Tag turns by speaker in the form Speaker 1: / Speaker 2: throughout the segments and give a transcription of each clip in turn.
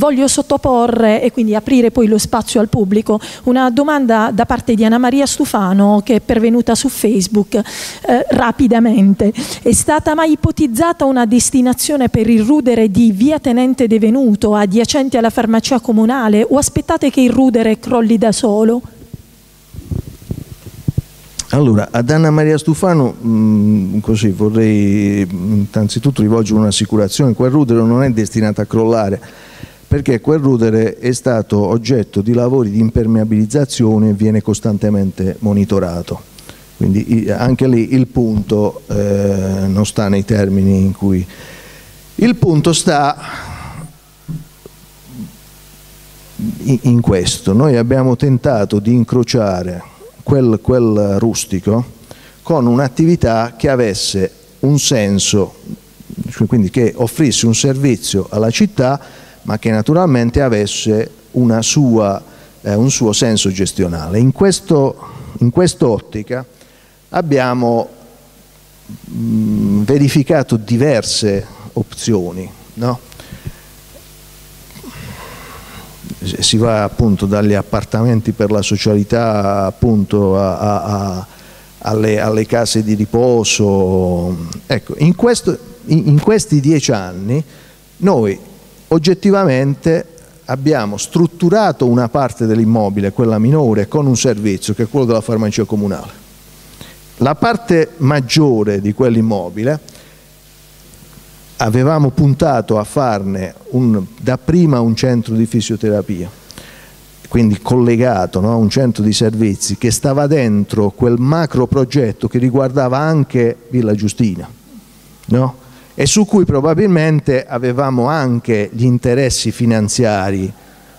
Speaker 1: voglio sottoporre e quindi aprire poi lo spazio al pubblico una domanda da parte di Anna Maria Stufano, che è pervenuta su Facebook. Rapidamente: è stata mai ipotizzata una destinazione per il rudere di via Tenente De Venuto, adiacente alla farmacia comunale, o aspettate che il rudere crolli da solo?
Speaker 2: Allora, ad Anna Maria Stufano così vorrei innanzitutto rivolgere un'assicurazione: quel rudere non è destinato a crollare, perché quel rudere è stato oggetto di lavori di impermeabilizzazione e viene costantemente monitorato. Quindi anche lì il punto non sta nei termini in cui... Il punto sta in questo: noi abbiamo tentato di incrociare quel rustico con un'attività che avesse un senso, quindi che offrisse un servizio alla città, ma che naturalmente avesse un suo senso gestionale. In quest'ottica abbiamo verificato diverse opzioni, no? Si va appunto dagli appartamenti per la socialità appunto alle case di riposo. Ecco, in questi 10 anni noi oggettivamente abbiamo strutturato una parte dell'immobile, quella minore, con un servizio che è quello della farmacia comunale. La parte maggiore di quell'immobile avevamo puntato a farne dapprima un centro di fisioterapia, quindi collegato, no, a un centro di servizi che stava dentro quel macro progetto che riguardava anche Villa Giustina, no? E su cui probabilmente avevamo anche gli interessi finanziari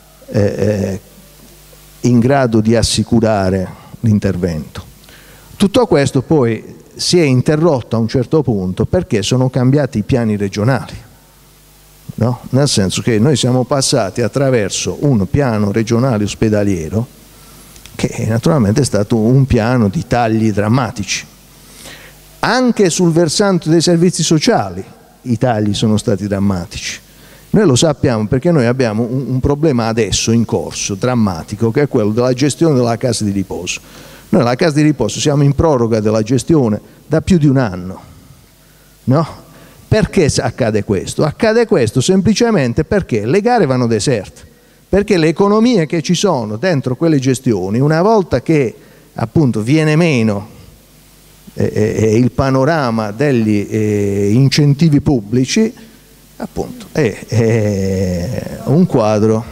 Speaker 2: in grado di assicurare l'intervento. Tutto questo poi si è interrotto a un certo punto perché sono cambiati i piani regionali, no? Nel senso che noi siamo passati attraverso un piano regionale ospedaliero che naturalmente è stato un piano di tagli drammatici. Anche sul versante dei servizi sociali i tagli sono stati drammatici. Noi lo sappiamo perché noi abbiamo un problema adesso in corso drammatico, che è quello della gestione della casa di riposo. Noi alla casa di riposo siamo in proroga della gestione da più di un anno, no? Perché accade questo? Accade questo semplicemente perché le gare vanno deserte, perché le economie che ci sono dentro quelle gestioni, una volta che appunto viene meno il panorama degli incentivi pubblici, appunto è un quadro.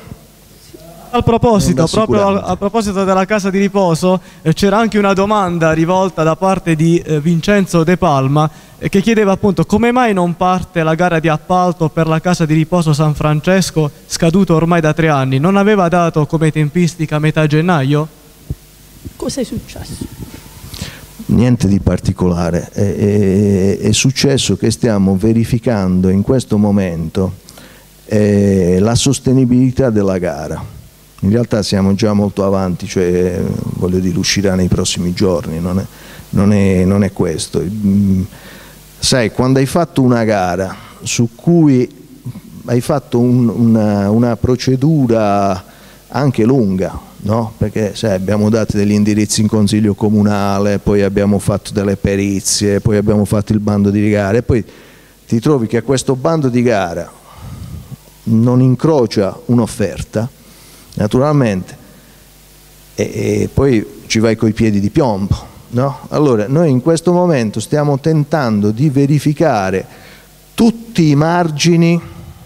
Speaker 3: Proprio a proposito della casa di riposo, c'era anche una domanda rivolta da parte di Vincenzo De Palma che chiedeva appunto come mai non parte la gara di appalto per la casa di riposo San Francesco, scaduto ormai da 3 anni. Non aveva dato come tempistica metà gennaio?
Speaker 1: Cosa è successo?
Speaker 2: Niente di particolare, è successo che stiamo verificando in questo momento la sostenibilità della gara. In realtà siamo già molto avanti, cioè voglio dire uscirà nei prossimi giorni, non è questo. Sai, quando hai fatto una gara su cui hai fatto una procedura anche lunga, no? Perché sai, abbiamo dato degli indirizzi in consiglio comunale, poi abbiamo fatto delle perizie, poi abbiamo fatto il bando di gara e poi ti trovi che questo bando di gara non incrocia un'offerta, naturalmente, e poi ci vai coi piedi di piombo, no? Allora noi in questo momento stiamo tentando di verificare tutti i margini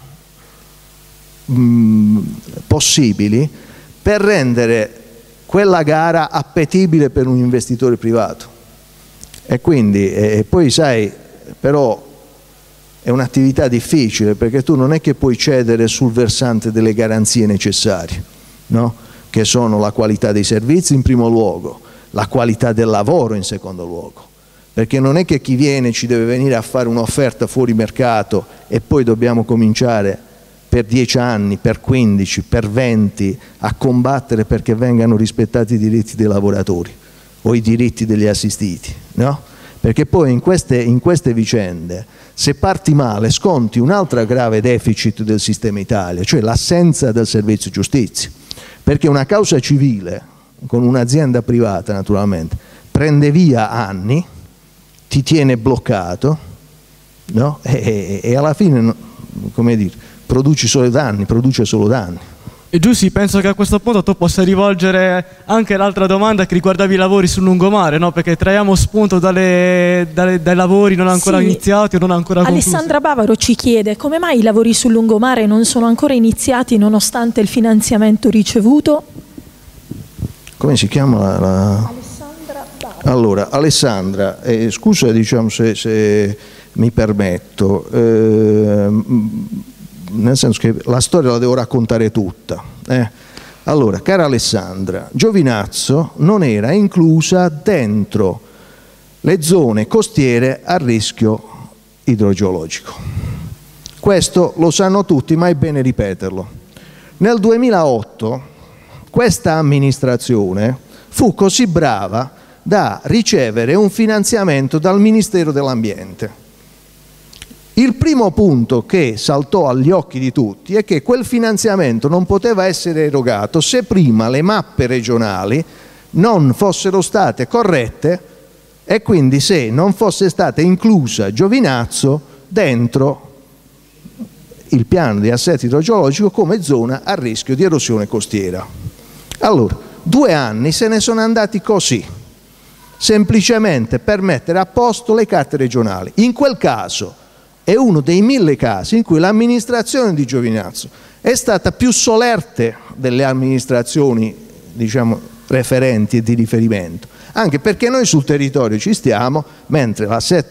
Speaker 2: possibili per rendere quella gara appetibile per un investitore privato. E quindi poi sai, però è un'attività difficile perché tu non è che puoi cedere sul versante delle garanzie necessarie, no? Che sono la qualità dei servizi in primo luogo, la qualità del lavoro in secondo luogo, perché non è che chi viene ci deve venire a fare un'offerta fuori mercato e poi dobbiamo cominciare per 10 anni, per 15, per 20 a combattere perché vengano rispettati i diritti dei lavoratori o i diritti degli assistiti, no? Perché poi in queste vicende se parti male sconti un altro grave deficit del sistema Italia, cioè l'assenza del servizio giustizia, perché una causa civile con un'azienda privata naturalmente prende via anni, ti tiene bloccato, no? E alla fine, come dire, produce solo danni.
Speaker 3: E Giussi, penso che a questo punto tu possa rivolgere anche l'altra domanda che riguardava i lavori sul lungomare, no? Perché traiamo spunto dai lavori non ancora iniziati o non ancora conclusi.
Speaker 1: Alessandra Bavaro ci chiede come mai i lavori sul lungomare non sono ancora iniziati nonostante il finanziamento ricevuto.
Speaker 2: Come si chiama
Speaker 1: Alessandra Bavaro.
Speaker 2: Allora, Alessandra, scusa diciamo se mi permetto, nel senso che la storia la devo raccontare tutta. Allora, cara Alessandra, Giovinazzo non era inclusa dentro le zone costiere a rischio idrogeologico. Questo lo sanno tutti, ma è bene ripeterlo. Nel 2008 questa amministrazione fu così brava da ricevere un finanziamento dal Ministero dell'Ambiente. Il primo punto che saltò agli occhi di tutti è che quel finanziamento non poteva essere erogato se prima le mappe regionali non fossero state corrette e quindi se non fosse stata inclusa Giovinazzo dentro il piano di assetto idrogeologico come zona a rischio di erosione costiera. Allora, 2 anni se ne sono andati così, semplicemente per mettere a posto le carte regionali. In quel caso è uno dei 1000 casi in cui l'amministrazione di Giovinazzo è stata più solerte delle amministrazioni, diciamo, referenti e di riferimento, anche perché noi sul territorio ci stiamo, mentre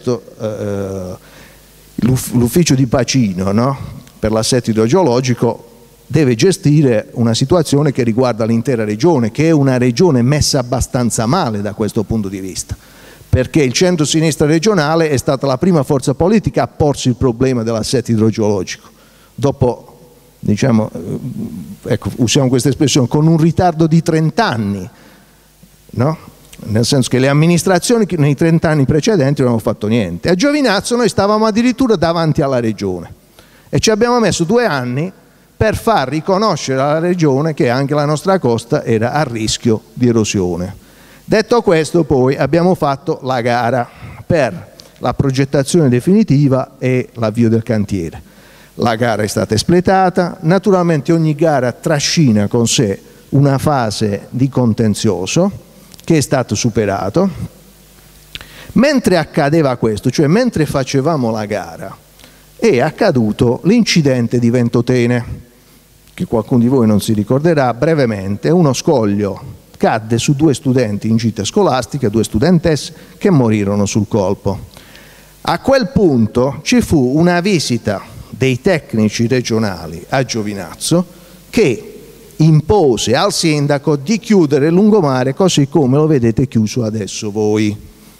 Speaker 2: l'ufficio di bacino, no, per l'assetto idrogeologico deve gestire una situazione che riguarda l'intera regione, che è una regione messa abbastanza male da questo punto di vista, perché il centro-sinistra regionale è stata la prima forza politica a porsi il problema dell'assetto idrogeologico. Dopo, diciamo, ecco, usiamo questa espressione, con un ritardo di 30 anni, no? Nel senso che le amministrazioni nei 30 anni precedenti non hanno fatto niente. A Giovinazzo noi stavamo addirittura davanti alla regione e ci abbiamo messo 2 anni per far riconoscere alla regione che anche la nostra costa era a rischio di erosione. Detto questo, poi abbiamo fatto la gara per la progettazione definitiva e l'avvio del cantiere. La gara è stata espletata, naturalmente ogni gara trascina con sé una fase di contenzioso che è stato superato. Mentre accadeva questo, cioè mentre facevamo la gara, è accaduto l'incidente di Ventotene, che qualcuno di voi non si ricorderà brevemente. Uno scoglio cadde su 2 studenti in gita scolastica, 2 studentesse che morirono sul colpo. A quel punto ci fu una visita dei tecnici regionali a Giovinazzo che impose al sindaco di chiudere il lungomare così come lo vedete chiuso adesso voi.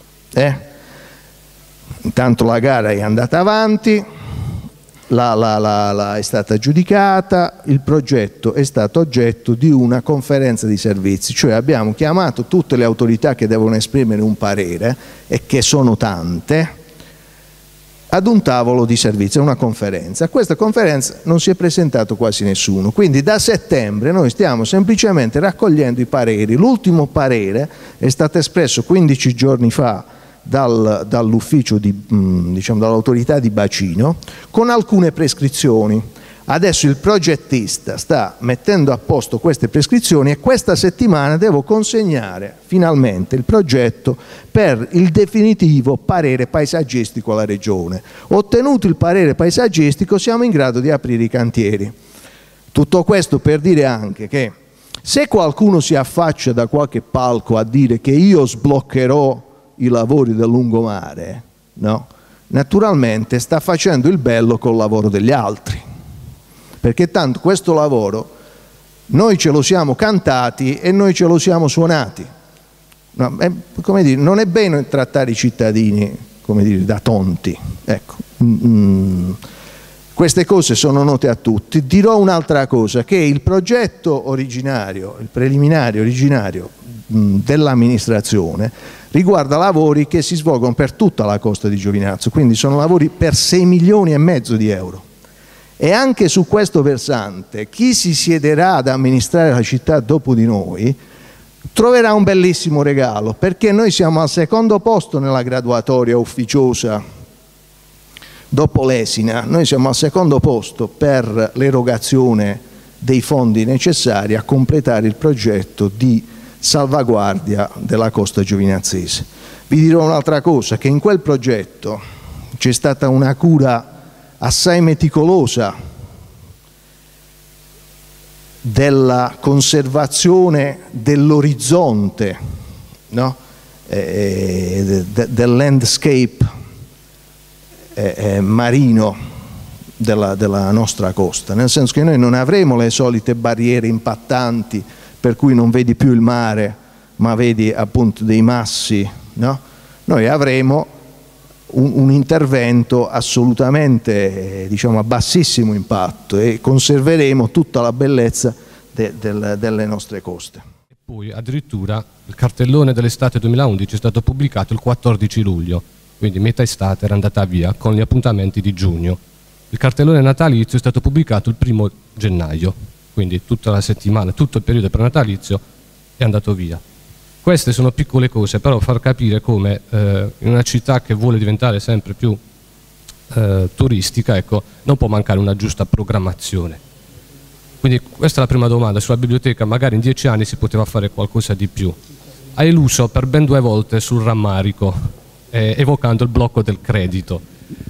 Speaker 2: Intanto la gara è andata avanti, è stata aggiudicata, il progetto è stato oggetto di una conferenza di servizi, cioè abbiamo chiamato tutte le autorità che devono esprimere un parere, e che sono tante, ad un tavolo di servizio, una conferenza. A questa conferenza non si è presentato quasi nessuno, quindi da settembre noi stiamo semplicemente raccogliendo i pareri. L'ultimo parere è stato espresso 15 giorni fa dall'ufficio diciamo dall'autorità di bacino con alcune prescrizioni. Adesso il progettista sta mettendo a posto queste prescrizioni e questa settimana devo consegnare finalmente il progetto per il definitivo parere paesaggistico alla regione. Ottenuto il parere paesaggistico siamo in grado di aprire i cantieri. Tutto questo per dire anche che se qualcuno si affaccia da qualche palco a dire che io sbloccherò i lavori del lungomare, no? Naturalmente sta facendo il bello col lavoro degli altri, perché tanto questo lavoro noi ce lo siamo cantati e noi ce lo siamo suonati. No, come dire, non è bene trattare i cittadini, come dire, da tonti, ecco. Queste cose sono note a tutti. Dirò un'altra cosa, che il progetto originario, il preliminare originario dell'amministrazione riguarda lavori che si svolgono per tutta la costa di Giovinazzo, quindi sono lavori per 6,5 milioni di euro. E anche su questo versante chi si siederà ad amministrare la città dopo di noi troverà un bellissimo regalo, perché noi siamo al secondo posto nella graduatoria ufficiosa. Dopo l'Esina, noi siamo al secondo posto per l'erogazione dei fondi necessari a completare il progetto di salvaguardia della costa giovinazzese. Vi dirò un'altra cosa, che in quel progetto c'è stata una cura assai meticolosa della conservazione dell'orizzonte, no? Del landscape marino della nostra costa, nel senso che noi non avremo le solite barriere impattanti per cui non vedi più il mare ma vedi appunto dei massi, no? Noi avremo un intervento assolutamente, diciamo, a bassissimo impatto e conserveremo tutta la bellezza delle nostre coste.
Speaker 4: E poi addirittura il cartellone dell'estate 2011 è stato pubblicato il 14 luglio, quindi metà estate era andata via con gli appuntamenti di giugno. Il cartellone natalizio è stato pubblicato il 1° gennaio, quindi tutta la settimana, tutto il periodo prenatalizio è andato via. Queste sono piccole cose, però far capire come in una città che vuole diventare sempre più turistica, ecco, non può mancare una giusta programmazione. Quindi questa è la prima domanda. Sulla biblioteca magari in 10 anni si poteva fare qualcosa di più. Ha eluso per ben 2 volte sul rammarico, evocando il blocco del credito.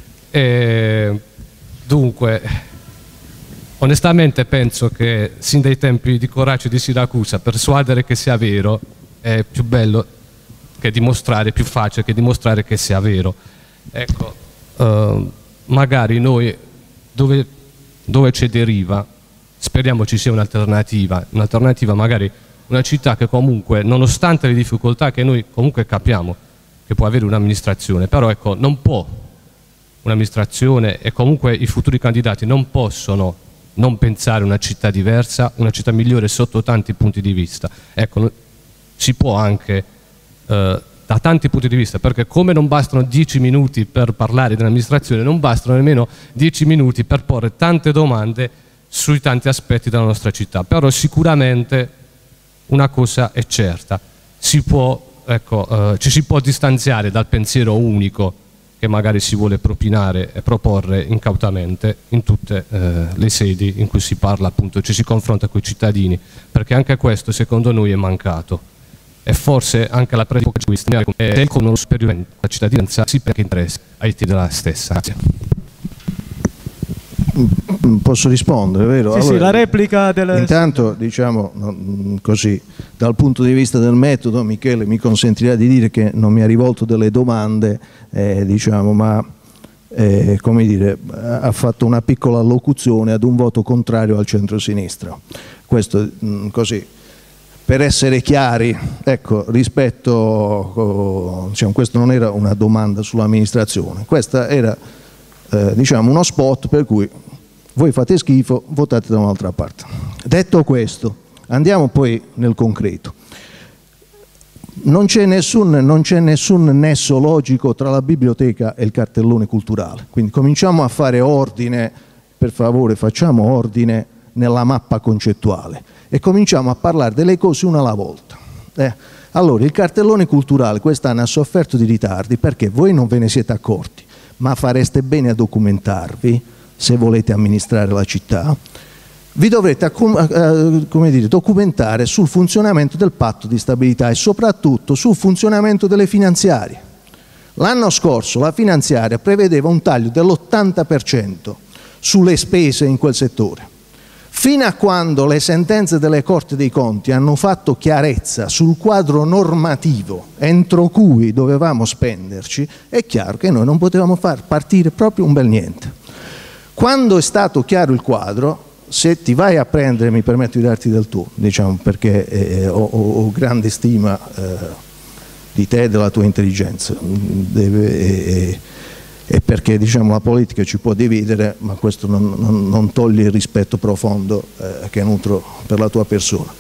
Speaker 4: Dunque, onestamente penso che sin dai tempi di Coraci di Siracusa persuadere che sia vero è più bello che dimostrare, più facile che dimostrare che sia vero. Ecco, magari noi dove c'è deriva speriamo ci sia un'alternativa magari una città che comunque, nonostante le difficoltà che noi comunque capiamo che può avere un'amministrazione, però ecco, non può un'amministrazione e comunque i futuri candidati non possono non pensare una città diversa, una città migliore sotto tanti punti di vista. Ecco, si può anche da tanti punti di vista, perché come non bastano 10 minuti per parlare dell'amministrazione, non bastano nemmeno 10 minuti per porre tante domande sui tanti aspetti della nostra città. Però sicuramente una cosa è certa, ci si può distanziare dal pensiero unico che magari si vuole propinare e proporre incautamente in tutte le sedi in cui si parla, appunto, ci si confronta con i cittadini, perché anche questo secondo noi è mancato. E forse anche la pratica è con uno superiore la cittadinanza si perché interessa ai titoli della stessa. Grazie.
Speaker 2: Posso rispondere, vero?
Speaker 3: Sì,
Speaker 2: allora,
Speaker 3: sì, la replica
Speaker 2: intanto, diciamo così, dal punto di vista del metodo, Michele mi consentirà di dire che non mi ha rivolto delle domande, diciamo, ma come dire, ha fatto una piccola allocuzione ad un voto contrario al centro-sinistra. Questo così, per essere chiari, ecco, rispetto, diciamo, questo non era una domanda sull'amministrazione, questa era diciamo uno spot per cui voi fate schifo, votate da un'altra parte. Detto questo, andiamo poi nel concreto. Non c'è nessun nesso logico tra la biblioteca e il cartellone culturale, quindi cominciamo a fare ordine, per favore facciamo ordine nella mappa concettuale e cominciamo a parlare delle cose una alla volta. Allora, il cartellone culturale quest'anno ha sofferto di ritardi perché voi non ve ne siete accorti, ma fareste bene a documentarvi se volete amministrare la città. Vi dovrete come dire, documentare sul funzionamento del patto di stabilità e soprattutto sul funzionamento delle finanziarie. L'anno scorso la finanziaria prevedeva un taglio dell'80% sulle spese in quel settore. Fino a quando le sentenze delle Corti dei Conti hanno fatto chiarezza sul quadro normativo entro cui dovevamo spenderci, è chiaro che noi non potevamo far partire proprio un bel niente. Quando è stato chiaro il quadro, se ti vai a prendere, mi permetto di darti del tuo, diciamo, perché ho grande stima di te e della tua intelligenza, e e perché diciamo la politica ci può dividere, ma questo non toglie il rispetto profondo che nutro per la tua persona.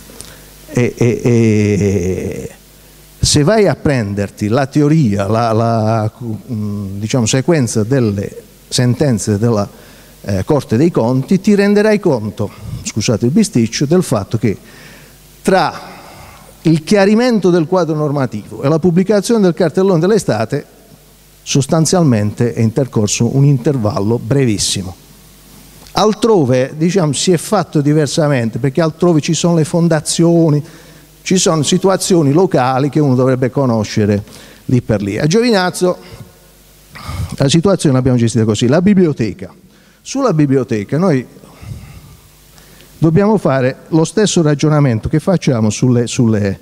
Speaker 2: Se vai a prenderti la teoria, la diciamo, sequenza delle sentenze della Corte dei Conti, ti renderai conto, scusate il bisticcio, del fatto che tra il chiarimento del quadro normativo e la pubblicazione del cartellone dell'estate sostanzialmente è intercorso un intervallo brevissimo. Altrove diciamo, si è fatto diversamente, perché altrove ci sono le fondazioni, ci sono situazioni locali che uno dovrebbe conoscere lì per lì. A Giovinazzo la situazione l'abbiamo gestita così. La biblioteca. Sulla biblioteca noi dobbiamo fare lo stesso ragionamento che facciamo sui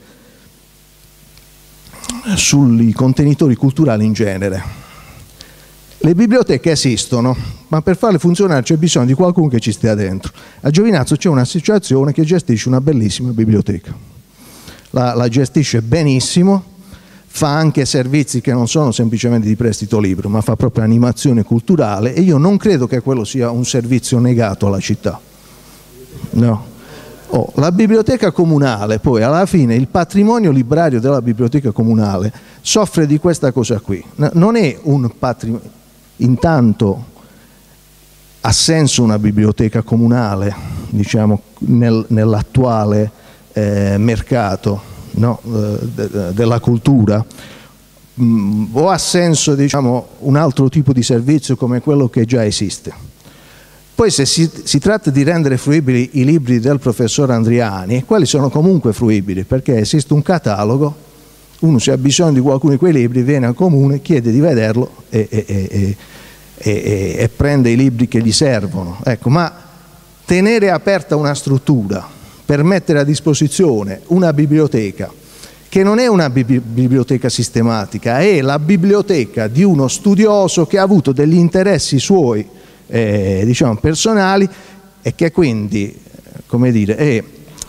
Speaker 2: contenitori culturali in genere. Le biblioteche esistono, ma per farle funzionare c'è bisogno di qualcuno che ci stia dentro. A Giovinazzo c'è un'associazione che gestisce una bellissima biblioteca. La gestisce benissimo, fa anche servizi che non sono semplicemente di prestito libro, ma fa proprio animazione culturale, e io non credo che quello sia un servizio negato alla città. No. La biblioteca comunale, poi alla fine il patrimonio librario della biblioteca comunale soffre di questa cosa qui. Non è un patrimonio, intanto ha senso una biblioteca comunale, diciamo, nell'attuale mercato, no? Della cultura, o ha senso, diciamo, un altro tipo di servizio come quello che già esiste. Poi se si tratta di rendere fruibili i libri del professor Andriani, quelli sono comunque fruibili, perché esiste un catalogo, uno se ha bisogno di qualcuno di quei libri viene al comune, chiede di vederlo e prende i libri che gli servono. Ecco, ma tenere aperta una struttura per mettere a disposizione una biblioteca, che non è una biblioteca sistematica, è la biblioteca di uno studioso che ha avuto degli interessi suoi, diciamo, personali, e che quindi, come dire, è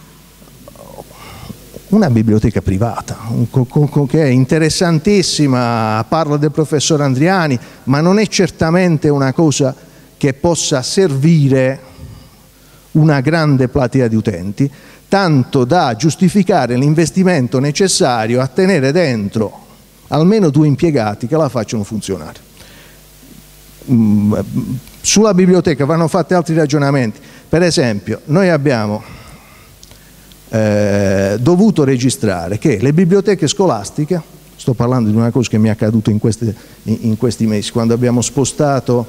Speaker 2: una biblioteca privata, che è interessantissima, parla del professor Andriani, ma non è certamente una cosa che possa servire una grande platea di utenti, tanto da giustificare l'investimento necessario a tenere dentro almeno 2 impiegati che la facciano funzionare. Sulla biblioteca vanno fatti altri ragionamenti. Per esempio, noi abbiamo dovuto registrare che le biblioteche scolastiche, sto parlando di una cosa che mi è accaduta in questi mesi, quando abbiamo spostato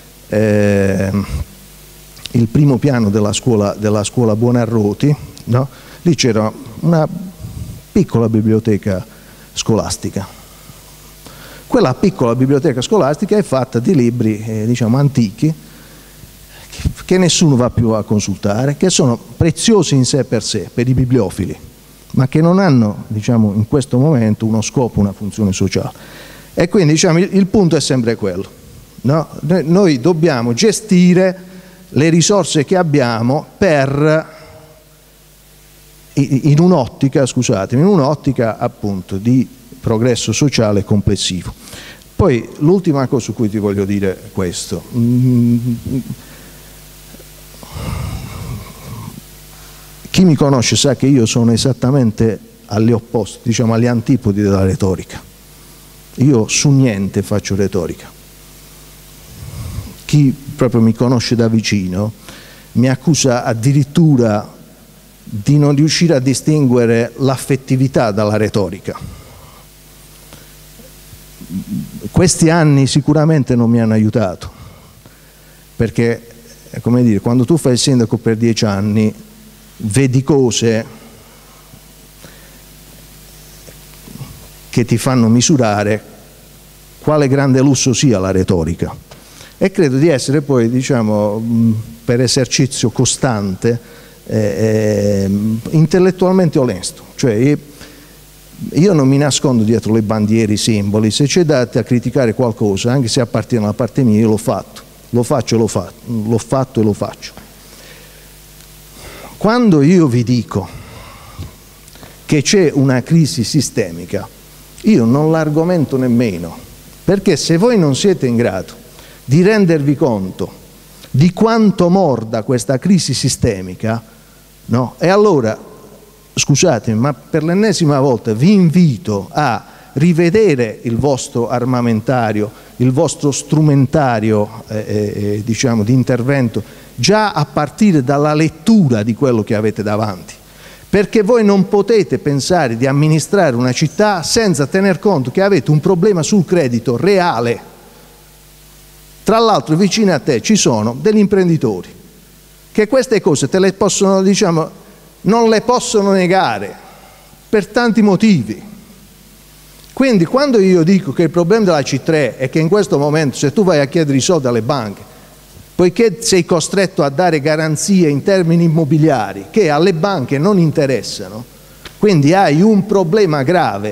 Speaker 2: il primo piano della scuola Buonarroti, no? Lì c'era una piccola biblioteca scolastica. Quella piccola biblioteca scolastica è fatta di libri, diciamo, antichi, che nessuno va più a consultare, che sono preziosi in sé per sé, per i bibliofili, ma che non hanno, diciamo, in questo momento uno scopo, una funzione sociale. E quindi, diciamo, il punto è sempre quello, no? Noi dobbiamo gestire le risorse che abbiamo in un'ottica, scusatemi, in un'ottica appunto di progresso sociale complessivo. Poi l'ultima cosa su cui ti voglio dire è questo. Chi mi conosce sa che io sono esattamente agli opposti, diciamo agli antipodi della retorica. Io su niente faccio retorica. Chi proprio mi conosce da vicino mi accusa addirittura di non riuscire a distinguere l'affettività dalla retorica. Questi anni sicuramente non mi hanno aiutato, perché, come dire, quando tu fai il sindaco per 10 anni vedi cose che ti fanno misurare quale grande lusso sia la retorica, e credo di essere poi, diciamo, per esercizio costante, intellettualmente onesto. Cioè io non mi nascondo dietro le bandiere, i simboli. Se c'è da criticare qualcosa, anche se appartiene alla parte mia, io l'ho fatto, l'ho fatto e lo faccio. Quando io vi dico che c'è una crisi sistemica, io non l'argomento nemmeno, Perché se voi non siete in grado di rendervi conto di quanto morda questa crisi sistemica, no? E allora, scusatemi, ma per l'ennesima volta vi invito a rivedere il vostro armamentario, il vostro strumentario diciamo, di intervento, già a partire dalla lettura di quello che avete davanti. Perché voi non potete pensare di amministrare una città senza tener conto che avete un problema sul credito reale. Tra l'altro vicino a te ci sono degli imprenditori che queste cose te le possono, diciamo, non le possono negare per tanti motivi. Quindi quando io dico che il problema della C3 è che in questo momento se tu vai a chiedere i soldi alle banche, poiché sei costretto a dare garanzie in termini immobiliari che alle banche non interessano, quindi hai un problema grave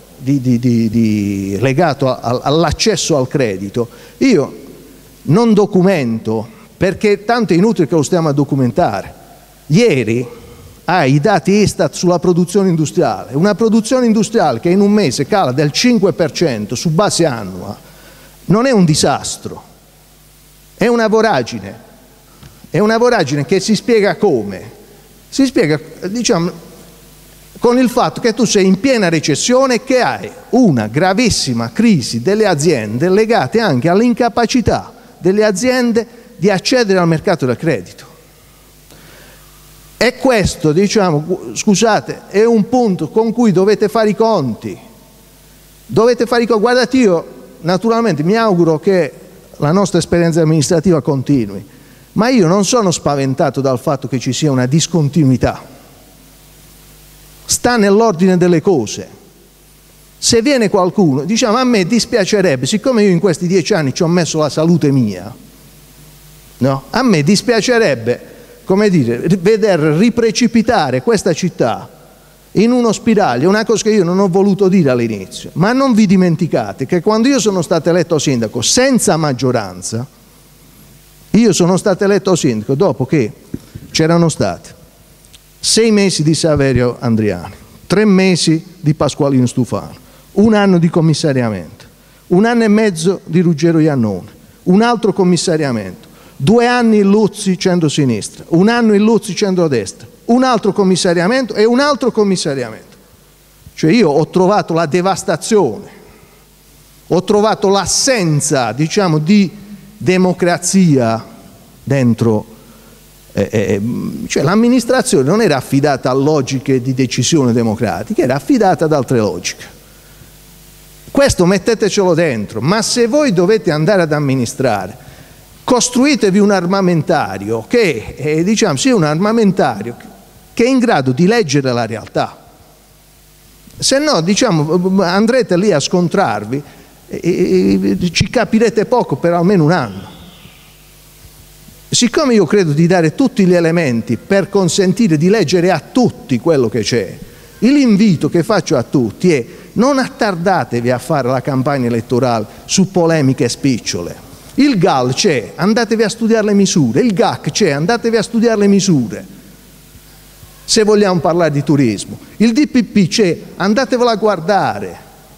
Speaker 2: legato all'accesso al credito, io non documento, perché tanto è inutile che lo stiamo a documentare. Ieri hai i dati Istat sulla produzione industriale, una produzione industriale che in un mese cala del 5% su base annua, non è un disastro, è una voragine che si spiega come? Si spiega, diciamo, con il fatto che tu sei in piena recessione e che hai una gravissima crisi delle aziende legate anche all'incapacità delle aziende di accedere al mercato del credito. E questo, diciamo, scusate, è un punto con cui dovete fare i conti. Dovete fare i conti. Guardate, io naturalmente mi auguro che la nostra esperienza amministrativa continui, ma io non sono spaventato dal fatto che ci sia una discontinuità. Sta nell'ordine delle cose. Se viene qualcuno, diciamo, a me dispiacerebbe, siccome io in questi 10 anni ci ho messo la salute mia, no? A me dispiacerebbe, come dire, veder riprecipitare questa città in uno spiraglio, una cosa che io non ho voluto dire all'inizio. Ma non vi dimenticate che quando io sono stato eletto sindaco senza maggioranza, io sono stato eletto sindaco dopo che c'erano stati 6 mesi di Saverio Andriani, 3 mesi di Pasqualino Stufano, 1 anno di commissariamento, 1 anno e mezzo di Ruggero Iannone, un altro commissariamento, 2 anni in Luzzi centro-sinistra, 1 anno in Luzzi centro-destra, un altro commissariamento e un altro commissariamento. Cioè io ho trovato la devastazione, ho trovato l'assenza, diciamo, di democrazia dentro. Cioè l'amministrazione non era affidata a logiche di decisione democratica, era affidata ad altre logiche. Questo mettetecelo dentro, ma se voi dovete andare ad amministrare, costruitevi un armamentario che diciamo, sia un armamentario che è in grado di leggere la realtà. Se no, diciamo, andrete lì a scontrarvi e ci capirete poco per almeno 1 anno. Siccome io credo di dare tutti gli elementi per consentire di leggere a tutti quello che c'è, l'invito che faccio a tutti è: non attardatevi a fare la campagna elettorale su polemiche spicciole. Il GAL c'è, andatevi a studiare le misure, il GAC c'è, andatevi a studiare le misure, se vogliamo parlare di turismo. Il DPP c'è, andatevelo a guardare.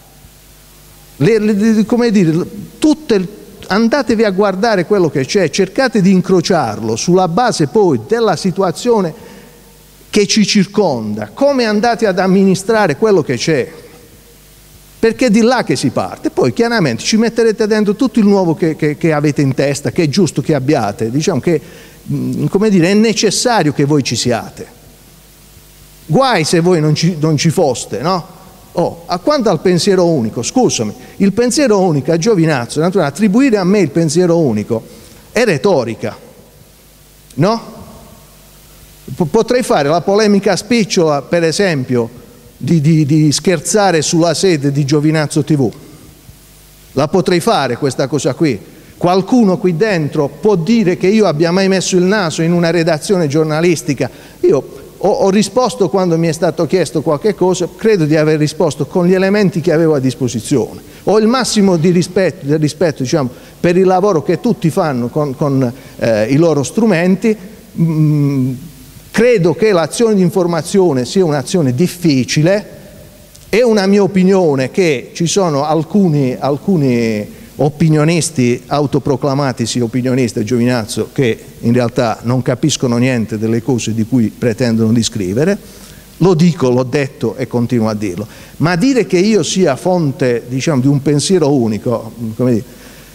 Speaker 2: Come dire, andatevi a guardare quello che c'è, cercate di incrociarlo sulla base poi della situazione che ci circonda, come andate ad amministrare quello che c'è, perché è di là che si parte. Poi chiaramente ci metterete dentro tutto il nuovo che avete in testa, che è giusto che abbiate, diciamo che, come dire, è necessario che voi ci siate. Guai se voi non ci foste, no? A quanto al pensiero unico, scusami, il pensiero unico a Giovinazzo, naturalmente, attribuire a me il pensiero unico è retorica, no? Potrei fare la polemica spicciola, per esempio, di scherzare sulla sede di Giovinazzo TV. La potrei fare questa cosa qui. Qualcuno qui dentro può dire che io abbia mai messo il naso in una redazione giornalistica? Io ho risposto quando mi è stato chiesto qualche cosa, credo di aver risposto con gli elementi che avevo a disposizione. Ho il massimo del rispetto, diciamo, per il lavoro che tutti fanno con i loro strumenti. Credo che l'azione di informazione sia un'azione difficile, È una mia opinione che ci sono alcuni opinionisti, autoproclamatisi opinionisti a Giovinazzo, che in realtà non capiscono niente delle cose di cui pretendono di scrivere. Lo dico, l'ho detto e continuo a dirlo. Ma dire che io sia fonte, diciamo, di un pensiero unico, come dire,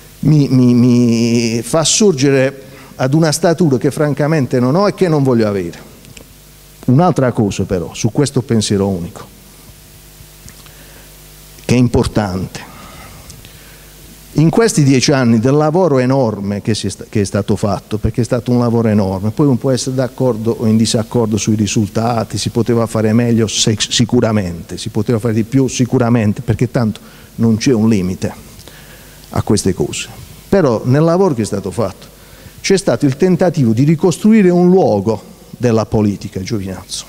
Speaker 2: mi fa sorgere ad una statura che francamente non ho e che non voglio avere. Un'altra cosa però su questo pensiero unico, che è importante. In questi 10 anni del lavoro enorme che è stato fatto, perché è stato un lavoro enorme, poi uno può essere d'accordo o in disaccordo sui risultati, si poteva fare meglio sicuramente, si poteva fare di più sicuramente, perché tanto non c'è un limite a queste cose. Però nel lavoro che è stato fatto c'è stato il tentativo di ricostruire un luogo della politica a Giovinazzo.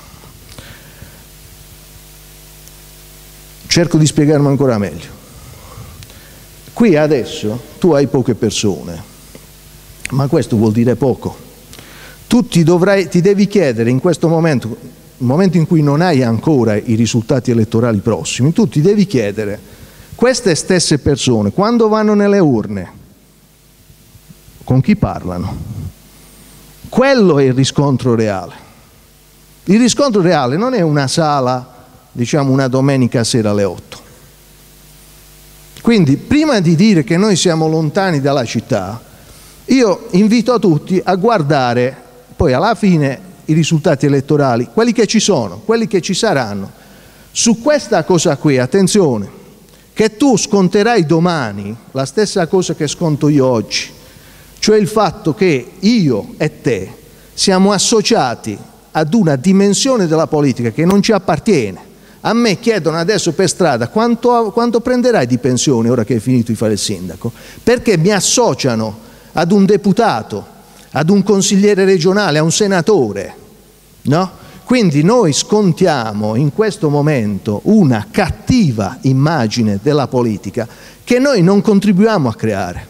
Speaker 2: Cerco di spiegarmi ancora meglio. Qui adesso tu hai poche persone, ma questo vuol dire poco. Tu ti devi chiedere in questo momento, nel momento in cui non hai ancora i risultati elettorali prossimi, tu ti devi chiedere, queste stesse persone, quando vanno nelle urne, con chi parlano? Quello è il riscontro reale. Il riscontro reale non è una sala, diciamo una domenica sera alle 8. Quindi prima di dire che noi siamo lontani dalla città, io invito a tutti a guardare poi alla fine i risultati elettorali, quelli che ci sono, quelli che ci saranno. Su questa cosa qui, attenzione, che tu sconterai domani la stessa cosa che sconto io oggi, cioè il fatto che io e te siamo associati ad una dimensione della politica che non ci appartiene. A me chiedono adesso per strada quanto prenderai di pensione ora che hai finito di fare il sindaco, perché mi associano ad un deputato, ad un consigliere regionale, a un senatore, no? Quindi noi scontiamo in questo momento una cattiva immagine della politica che noi non contribuiamo a creare,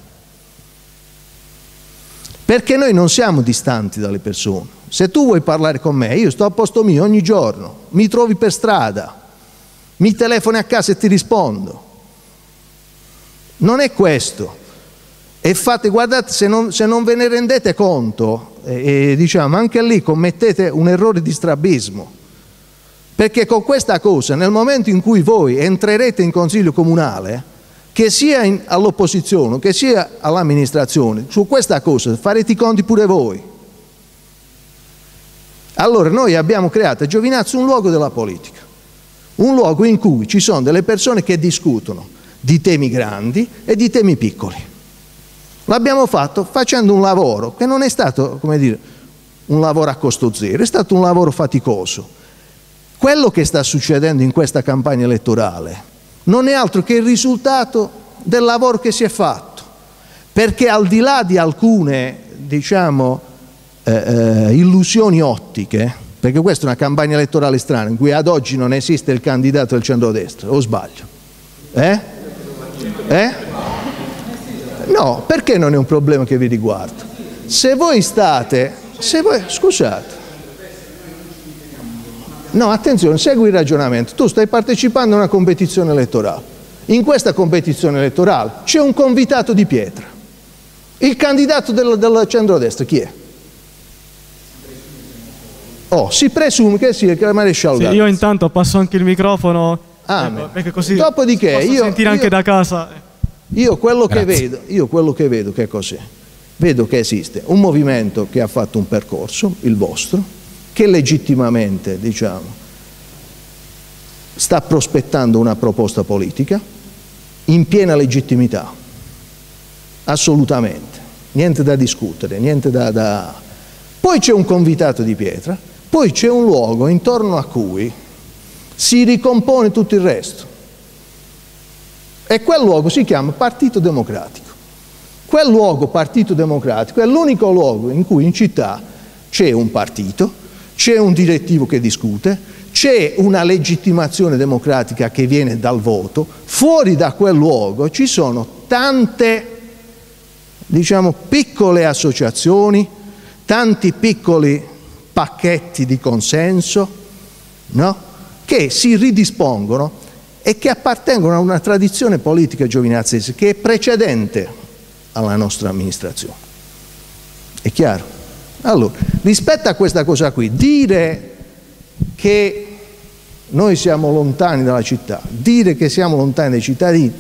Speaker 2: perché noi non siamo distanti dalle persone. Se tu vuoi parlare con me, io sto a posto mio ogni giorno, mi trovi per strada, mi telefoni a casa e ti rispondo. Non è questo. E fate, guardate, se non ve ne rendete conto, diciamo, anche lì commettete un errore di strabismo. Perché con questa cosa, nel momento in cui voi entrerete in consiglio comunale, che sia all'opposizione, che sia all'amministrazione, su questa cosa farete i conti pure voi. Allora noi abbiamo creato a Giovinazzo un luogo della politica. Un luogo in cui ci sono delle persone che discutono di temi grandi e di temi piccoli. L'abbiamo fatto facendo un lavoro che non è stato, come dire, un lavoro a costo zero, è stato un lavoro faticoso. Quello che sta succedendo in questa campagna elettorale non è altro che il risultato del lavoro che si è fatto, perché al di là di alcune, diciamo, illusioni ottiche, perché questa è una campagna elettorale strana in cui ad oggi non esiste il candidato del centrodestra, o sbaglio? No, perché non è un problema che vi riguarda? Se voi state, scusate, no, attenzione, segui il ragionamento. Tu stai partecipando a una competizione elettorale. In questa competizione elettorale c'è un convitato di pietra. Il candidato del centrodestra chi è? Oh, si presume che sia il maresciallo Gazzi.
Speaker 3: Io intanto passo anche il microfono, perché così
Speaker 2: dopodiché
Speaker 3: posso sentire anche da casa.
Speaker 2: Io quello che vedo che cos'è? Vedo che esiste un movimento che ha fatto un percorso, il vostro, che legittimamente, diciamo, sta prospettando una proposta politica in piena legittimità, assolutamente, niente da discutere, niente da... Poi c'è un convitato di pietra, poi c'è un luogo intorno a cui si ricompone tutto il resto. E quel luogo si chiama Partito Democratico. Quel luogo, Partito Democratico, è l'unico luogo in cui in città c'è un partito, c'è un direttivo che discute, c'è una legittimazione democratica che viene dal voto. Fuori da quel luogo ci sono tante, diciamo, piccole associazioni, tanti piccoli pacchetti di consenso, no? Che si ridispongono e che appartengono a una tradizione politica giovinazese che è precedente alla nostra amministrazione. È chiaro? Allora, rispetto a questa cosa qui, dire che noi siamo lontani dalla città, dire che siamo lontani dai cittadini,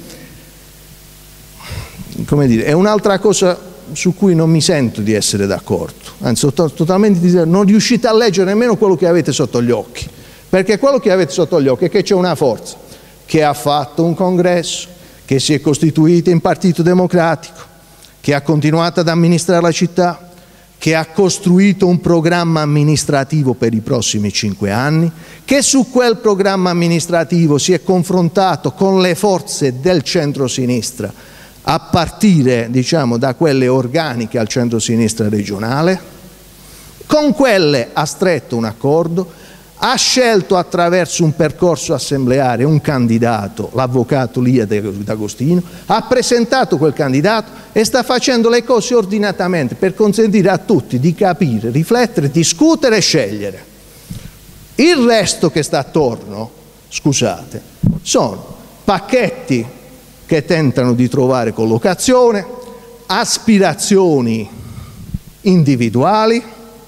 Speaker 2: come dire, è un'altra cosa su cui non mi sento di essere d'accordo, anzi totalmente non riuscite a leggere nemmeno quello che avete sotto gli occhi, perché quello che avete sotto gli occhi è che c'è una forza che ha fatto un congresso, che si è costituita in Partito Democratico, che ha continuato ad amministrare la città, che ha costruito un programma amministrativo per i prossimi 5 anni, che su quel programma amministrativo si è confrontato con le forze del centro-sinistra, a partire, diciamo, da quelle organiche al centro-sinistra regionale, con quelle ha stretto un accordo, ha scelto attraverso un percorso assembleare un candidato, l'avvocato Lia D'Agostino, ha presentato quel candidato e sta facendo le cose ordinatamente per consentire a tutti di capire, riflettere, discutere e scegliere. Il resto che sta attorno, scusate, sono pacchetti che tentano di trovare collocazione, aspirazioni individuali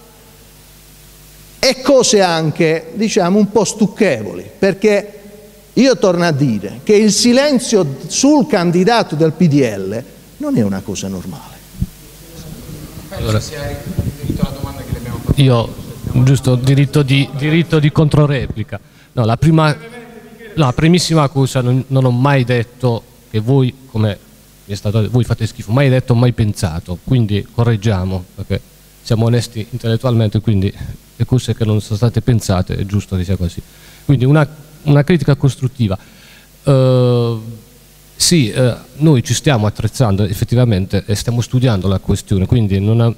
Speaker 2: e cose anche, diciamo, un po' stucchevoli, perché io torno a dire che il silenzio sul candidato del PDL non è una cosa normale.
Speaker 4: Allora, io, giusto, diritto di controreplica. No, la primissima cosa, non ho mai detto che voi, come è stato detto, voi fate schifo, mai detto, mai pensato, quindi correggiamo, perché siamo onesti intellettualmente, quindi le cose che non sono state pensate è giusto che sia così. Quindi una critica costruttiva. Sì, noi ci stiamo attrezzando effettivamente e stiamo studiando la questione, quindi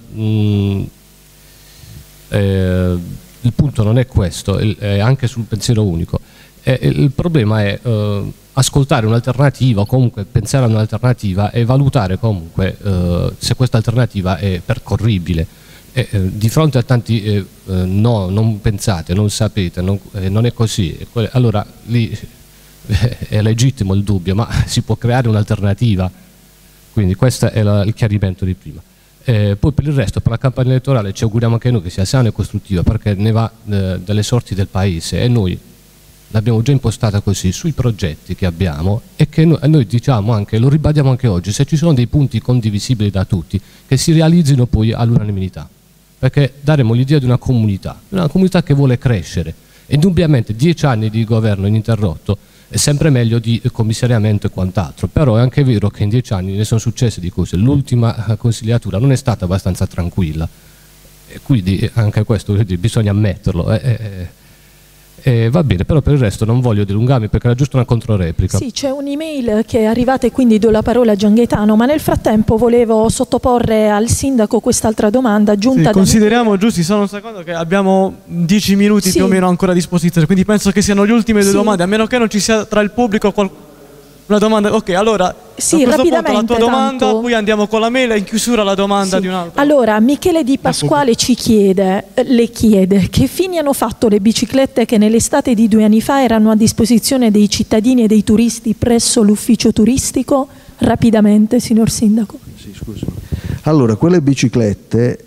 Speaker 4: il punto non è questo, è anche sul pensiero unico. Il problema è ascoltare un'alternativa o comunque pensare a un'alternativa e valutare comunque se questa alternativa è percorribile. Di fronte a tanti no, non pensate, non sapete, non è così, allora lì è legittimo il dubbio, ma si può creare un'alternativa, quindi questo è il chiarimento di prima. Poi per il resto, per la campagna elettorale ci auguriamo anche noi che sia sana e costruttiva, perché ne va delle sorti del paese e noi l'abbiamo già impostata così sui progetti che abbiamo e che noi diciamo anche, lo ribadiamo anche oggi, se ci sono dei punti condivisibili da tutti, che si realizzino poi all'unanimità, perché daremo l'idea di una comunità che vuole crescere. Indubbiamente 10 anni di governo ininterrotto è sempre meglio di commissariamento e quant'altro, però è anche vero che in 10 anni ne sono successe di cose. L'ultima consigliatura non è stata abbastanza tranquilla e quindi anche questo bisogna ammetterlo. Va bene, però per il resto non voglio dilungarmi perché era giusto una controreplica.
Speaker 1: Sì, c'è un'email che è arrivata e quindi do la parola a Gian Gaetano, ma nel frattempo volevo sottoporre al sindaco quest'altra domanda giunta.
Speaker 3: Sì, consideriamo giusti, solo un secondo, che abbiamo 10 minuti più o meno ancora a disposizione, quindi penso che siano le ultime due domande, a meno che non ci sia tra il pubblico una domanda. Ok, allora
Speaker 1: sì,
Speaker 3: a questo punto la tua domanda,
Speaker 1: tanto...
Speaker 3: poi andiamo con la mail e in chiusura la domanda di un altro.
Speaker 1: Allora, Michele Di Pasquale le chiede che fine hanno fatto le biciclette che nell'estate di 2 anni fa erano a disposizione dei cittadini e dei turisti presso l'ufficio turistico? Rapidamente, signor Sindaco.
Speaker 2: Sì, scusi. Allora, quelle biciclette...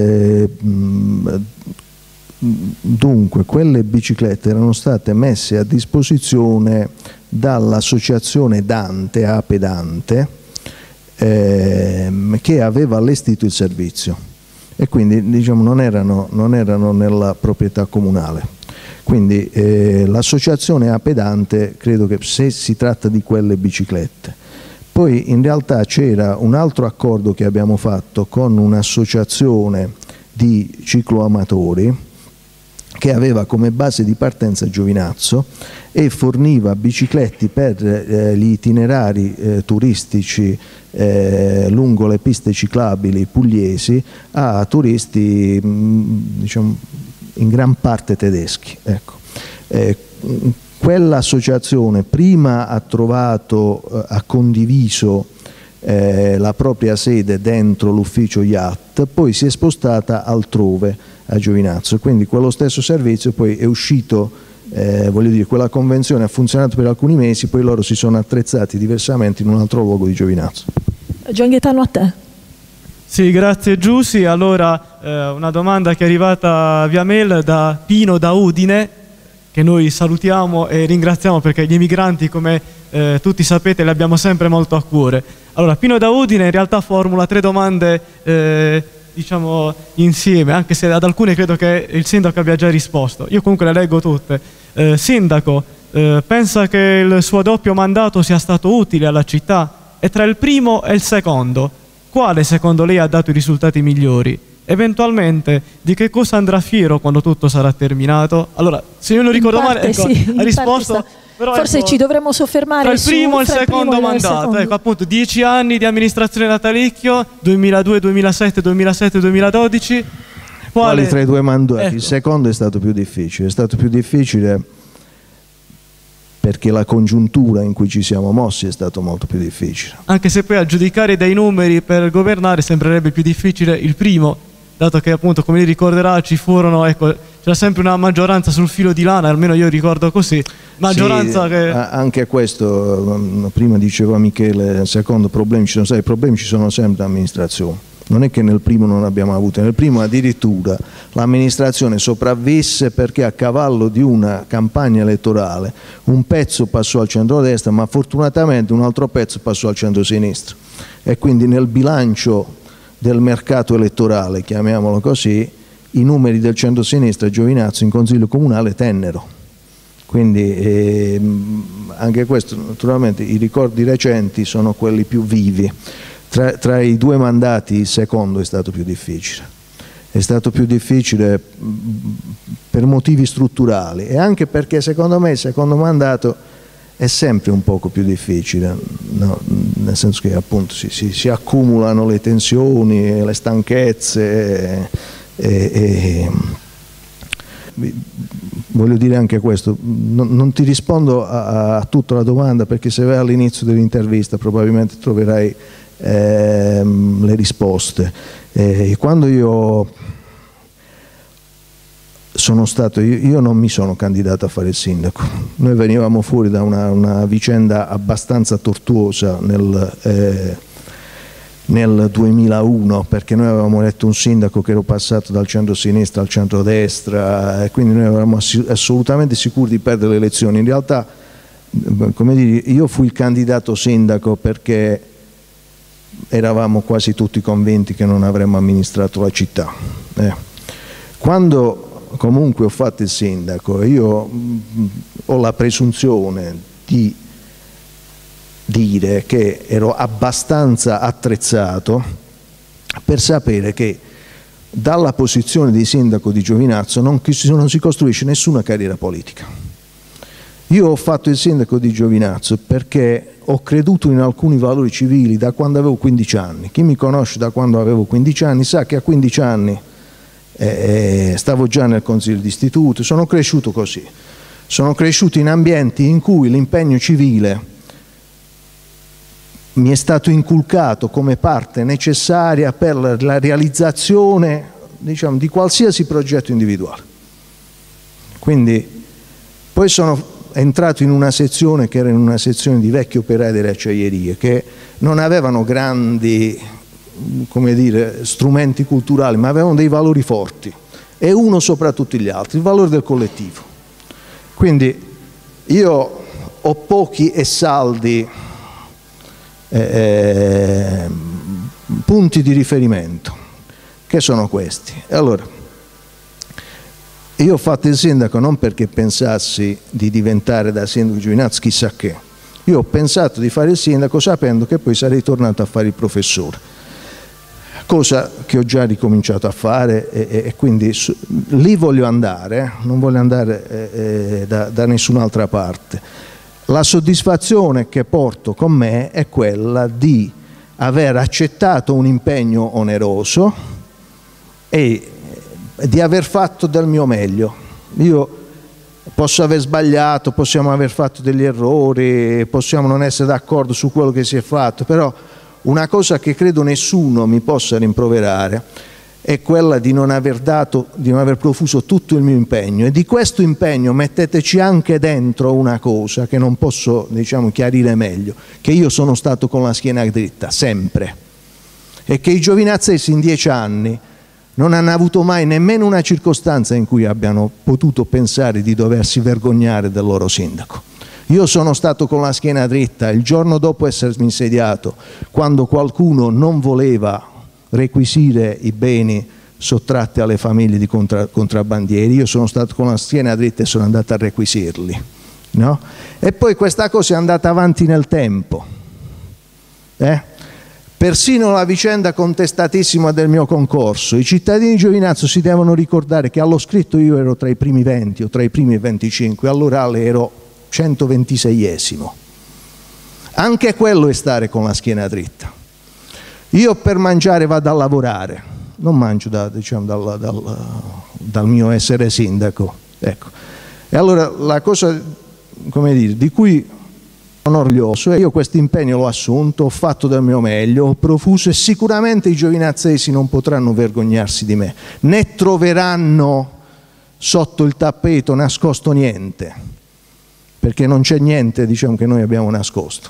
Speaker 2: Dunque, quelle biciclette erano state messe a disposizione dall'associazione Dante, Ape Dante, che aveva allestito il servizio e quindi diciamo non erano nella proprietà comunale. Quindi l'associazione Ape Dante, credo che se si tratta di quelle biciclette. Poi in realtà c'era un altro accordo che abbiamo fatto con un'associazione di cicloamatori che aveva come base di partenza Giovinazzo e forniva bicicletti per gli itinerari turistici lungo le piste ciclabili pugliesi a turisti diciamo in gran parte tedeschi. Ecco. Quell'associazione prima ha condiviso la propria sede dentro l'ufficio IAT, poi si è spostata altrove a Giovinazzo, quindi quello stesso servizio poi è uscito voglio dire, quella convenzione ha funzionato per alcuni mesi, poi loro si sono attrezzati diversamente in un altro luogo di Giovinazzo.
Speaker 1: Gian Gaetano, a te.
Speaker 3: Sì, grazie Giussi. Allora, una domanda che è arrivata via mail da Pino da Udine, che noi salutiamo e ringraziamo perché gli emigranti, come tutti sapete, li abbiamo sempre molto a cuore. Allora, Pino da Udine in realtà formula 3 domande diciamo insieme, anche se ad alcune credo che il sindaco abbia già risposto. Io comunque le leggo tutte. Sindaco, pensa che il suo doppio mandato sia stato utile alla città? E tra il primo e il secondo, quale secondo lei ha dato i risultati migliori? Eventualmente, di che cosa andrà fiero quando tutto sarà terminato? Allora, se io non ricordo male, ecco,
Speaker 1: sì,
Speaker 3: ha risposto... Però
Speaker 1: forse
Speaker 3: ecco,
Speaker 1: ci dovremmo soffermare
Speaker 3: tra il primo e il secondo mandato, ecco appunto 10 anni di amministrazione Natalicchio, 2002, 2007, 2007, 2012.
Speaker 2: Quali tra i 2 mandati?
Speaker 3: Ecco.
Speaker 2: Il secondo è stato più difficile, perché la congiuntura in cui ci siamo mossi è stato molto più difficile.
Speaker 3: Anche se poi a giudicare dai numeri per governare sembrerebbe più difficile il primo, dato che appunto, come ricorderà, ci furono, ecco, c'era sempre una maggioranza sul filo di lana, almeno io ricordo così, maggioranza sì, che...
Speaker 2: Anche questo, prima diceva Michele, secondo problemi ci sono stati, i problemi ci sono sempre d'amministrazione. Non è che nel primo non abbiamo avuto, nel primo addirittura l'amministrazione sopravvisse perché a cavallo di una campagna elettorale un pezzo passò al centrodestra, ma fortunatamente un altro pezzo passò al centrosinistra, e quindi nel bilancio del mercato elettorale, chiamiamolo così, i numeri del centrosinistra Giovinazzo in consiglio comunale tennero. Quindi anche questo, naturalmente i ricordi recenti sono quelli più vivi. Tra i 2 mandati il secondo è stato più difficile. È stato più difficile per motivi strutturali e anche perché secondo me il secondo mandato è sempre un poco più difficile, no? Nel senso che appunto si accumulano le tensioni, le stanchezze voglio dire anche questo, non ti rispondo a tutta la domanda perché se vai all'inizio dell'intervista probabilmente troverai le risposte. Quando io sono stato, io non mi sono candidato a fare il sindaco, noi venivamo fuori da una vicenda abbastanza tortuosa nel 2001, perché noi avevamo eletto un sindaco che era passato dal centro-sinistra al centro-destra e quindi noi eravamo assolutamente sicuri di perdere le elezioni. In realtà, come dire, io fui il candidato sindaco perché eravamo quasi tutti convinti che non avremmo amministrato la città. Quando comunque ho fatto il sindaco, io ho la presunzione di dire che ero abbastanza attrezzato per sapere che dalla posizione di sindaco di Giovinazzo non si costruisce nessuna carriera politica. Io ho fatto il sindaco di Giovinazzo perché ho creduto in alcuni valori civili da quando avevo 15 anni. Chi mi conosce da quando avevo 15 anni sa che a 15 anni stavo già nel consiglio d'istituto, sono cresciuto così. Sono cresciuto in ambienti in cui l'impegno civile mi è stato inculcato come parte necessaria per la realizzazione, diciamo, di qualsiasi progetto individuale. Quindi poi sono entrato in una sezione che era in una sezione di vecchi operai delle acciaierie che non avevano grandi, come dire, strumenti culturali, ma avevano dei valori forti e uno sopra tutti gli altri, il valore del collettivo. Quindi io ho pochi e saldi punti di riferimento, che sono questi. Allora, io ho fatto il sindaco non perché pensassi di diventare da sindaco di Giovinazzo chissà che, io ho pensato di fare il sindaco sapendo che poi sarei tornato a fare il professore, cosa che ho già ricominciato a fare e quindi lì voglio andare, non voglio andare da nessun'altra parte. La soddisfazione che porto con me è quella di aver accettato un impegno oneroso e di aver fatto del mio meglio. Io posso aver sbagliato, possiamo aver fatto degli errori, possiamo non essere d'accordo su quello che si è fatto, però una cosa che credo nessuno mi possa rimproverare è quella di non aver profuso tutto il mio impegno, e di questo impegno metteteci anche dentro una cosa che non posso, diciamo, chiarire meglio, che io sono stato con la schiena dritta, sempre, e che i giovinazesi in 10 anni non hanno avuto mai nemmeno una circostanza in cui abbiano potuto pensare di doversi vergognare del loro sindaco. Io sono stato con la schiena dritta il giorno dopo essermi insediato, quando qualcuno non voleva requisire i beni sottratti alle famiglie di contrabbandieri. Io sono stato con la schiena dritta e sono andato a requisirli, no? E poi questa cosa è andata avanti nel tempo. Persino la vicenda contestatissima del mio concorso, i cittadini di Giovinazzo si devono ricordare che allo scritto io ero tra i primi 20 o tra i primi 25, all'orale ero 126esimo. Anche quello è stare con la schiena dritta. Io per mangiare vado a lavorare, non mangio dal mio essere sindaco, ecco. E allora la cosa, come dire, di cui sono orgoglioso è che io questo impegno l'ho assunto, ho fatto del mio meglio, ho profuso, e sicuramente i giovinazzesi non potranno vergognarsi di me, né troveranno sotto il tappeto nascosto niente, perché non c'è niente, diciamo, che noi abbiamo nascosto.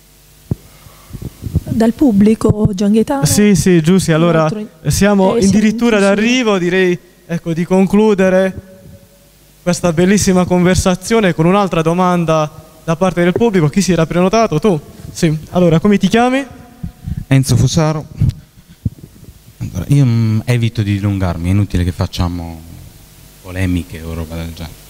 Speaker 1: Dal pubblico, Gian Gaetano?
Speaker 3: Sì, Giussi, allora siamo addirittura d'arrivo, direi, ecco, di concludere questa bellissima conversazione con un'altra domanda da parte del pubblico. Chi si era prenotato? Tu? Sì. Allora, come ti chiami?
Speaker 5: Enzo Fusaro. Allora, io evito di dilungarmi, è inutile che facciamo polemiche o roba del genere.